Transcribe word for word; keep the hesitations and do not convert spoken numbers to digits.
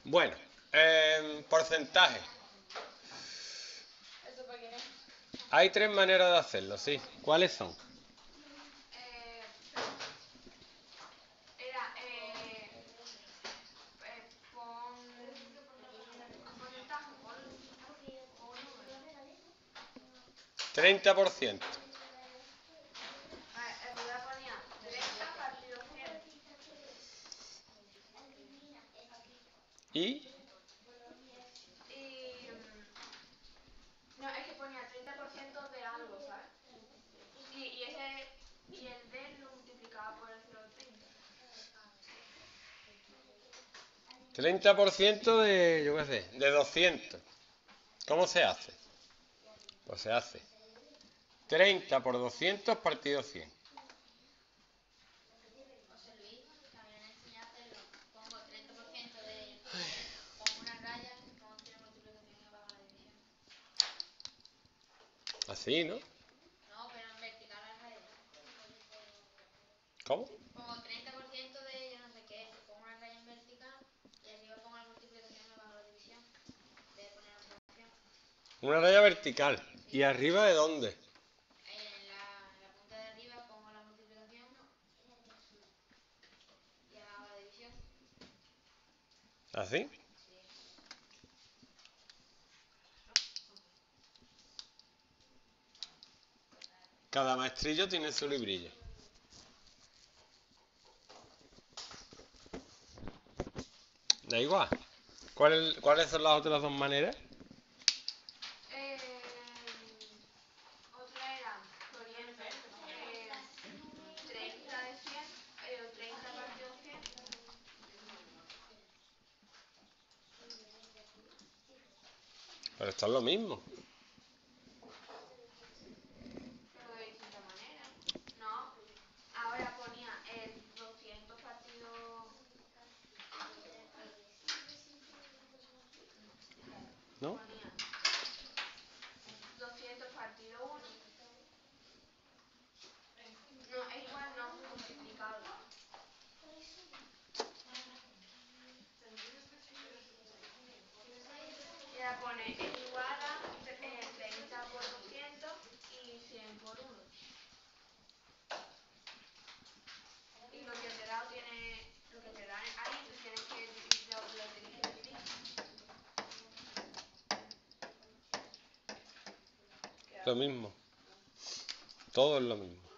Bueno, eh, porcentaje. ¿Eso para qué es? Hay tres maneras de hacerlo, sí. ¿Cuáles son? Eh, era, eh, eh, pon un porcentaje, pon, pon un número. treinta por ciento. Vale, arriba ponía treinta partido cien. ¿Y? Y... mm, No, es que ponía treinta por ciento de algo, ¿sabes? Y, y ese... Y el D lo multiplicaba por el cero coma treinta. treinta por ciento de, yo qué sé, de doscientos. ¿Cómo se hace? Pues se hace treinta por doscientos partido cien. José Luis, que me han enseñado a hacerlo. Pongo treinta por ciento de... Pongo una raya, pongo tiene multiplicación y abajo la división. Así, ¿no? No, pero en vertical la raya. ¿Cómo? Pongo treinta por ciento de yo no sé qué, pongo una raya en vertical y arriba pongo la multiplicación y abajo la división. De poner una fracción. Una raya vertical. Sí. ¿Y arriba de dónde? En la, en la punta de arriba pongo la multiplicación y abajo la división. ¿Así? Sí. Cada maestrillo tiene su librillo. Da igual. ¿Cuál- ¿Cuáles son las otras dos maneras? Eh, otra era poniendo eh, treinta de cien, eh, treinta partido cien. Pero esto es lo mismo. Pero de distinta manera. No, ahora ponía el doscientos partido... ¿No? Ponía doscientos partido uno. No, es igual, no, multiplicado. Y ahora pone es igual a eh, treinta por doscientos y cien por uno. Y lo que te da tiene, lo que te da ahí, tú tienes que dividir, lo, lo tienes que dividir. Lo mismo. Todo es lo mismo.